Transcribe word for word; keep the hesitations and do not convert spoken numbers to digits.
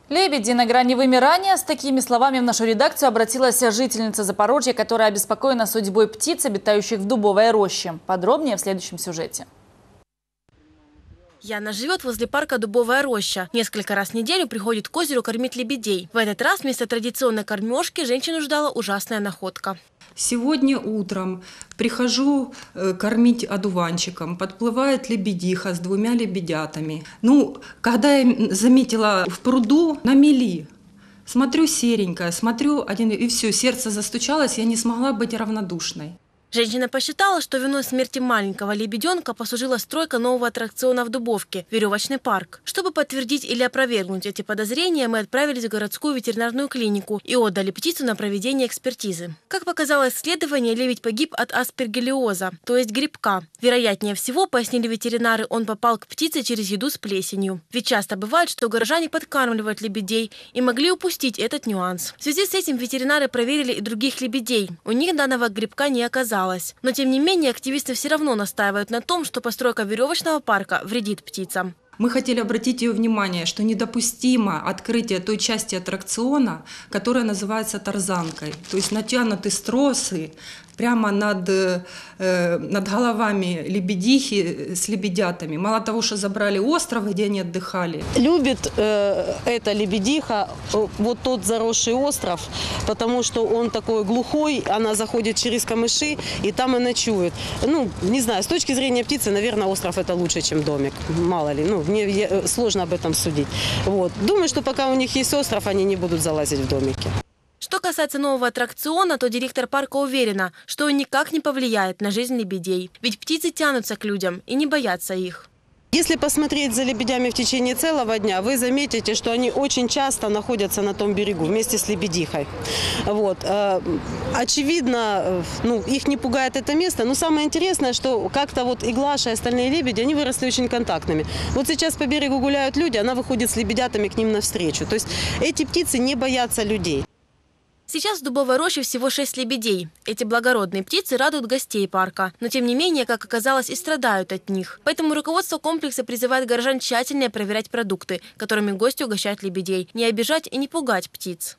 Лебеди на грани вымирания. С такими словами в нашу редакцию обратилась жительница Запорожья, которая обеспокоена судьбой птиц, обитающих в дубовой роще. Подробнее в следующем сюжете. Яна живет возле парка Дубовая роща. Несколько раз в неделю приходит к озеру кормить лебедей. В этот раз вместо традиционной кормежки женщину ждала ужасная находка. Сегодня утром прихожу кормить одуванчиком. Подплывает лебедиха с двумя лебедятами. Ну, когда я заметила в пруду на мели, смотрю серенькая, смотрю один, и все, сердце застучалось, я не смогла быть равнодушной. Женщина посчитала, что виной смерти маленького лебеденка послужила стройка нового аттракциона в Дубовке – веревочный парк. Чтобы подтвердить или опровергнуть эти подозрения, мы отправились в городскую ветеринарную клинику и отдали птицу на проведение экспертизы. Как показало исследование, лебедь погиб от аспергиллоза, то есть грибка. Вероятнее всего, пояснили ветеринары, он попал к птице через еду с плесенью. Ведь часто бывает, что горожане подкармливают лебедей и могли упустить этот нюанс. В связи с этим ветеринары проверили и других лебедей. У них данного грибка не оказалось. Но, тем не менее, активисты все равно настаивают на том, что постройка веревочного парка вредит птицам. Мы хотели обратить ее внимание, что недопустимо открытие той части аттракциона, которая называется тарзанкой. То есть натянуты стросы прямо над, э, над головами лебедихи с лебедятами. Мало того, что забрали остров, где они отдыхали. Любит э, эта лебедиха э, вот тот заросший остров, потому что он такой глухой, она заходит через камыши и там и ночует. Ну, не знаю, с точки зрения птицы, наверное, остров это лучше, чем домик. Мало ли, ну, мне сложно об этом судить. Вот. Думаю, что пока у них есть остров, они не будут залазить в домики. Что касается нового аттракциона, то директор парка уверена, что он никак не повлияет на жизнь лебедей. Ведь птицы тянутся к людям и не боятся их. Если посмотреть за лебедями в течение целого дня, вы заметите, что они очень часто находятся на том берегу вместе с лебедихой. Вот. Очевидно, ну, их не пугает это место, но самое интересное, что как-то вот и Глаша, и остальные лебеди, они выросли очень контактными. Вот сейчас по берегу гуляют люди, она выходит с лебедятами к ним навстречу. То есть эти птицы не боятся людей. Сейчас в Дубовой роще всего шесть лебедей. Эти благородные птицы радуют гостей парка, но тем не менее, как оказалось, и страдают от них. Поэтому руководство комплекса призывает горожан тщательнее проверять продукты, которыми гости угощают лебедей, не обижать и не пугать птиц.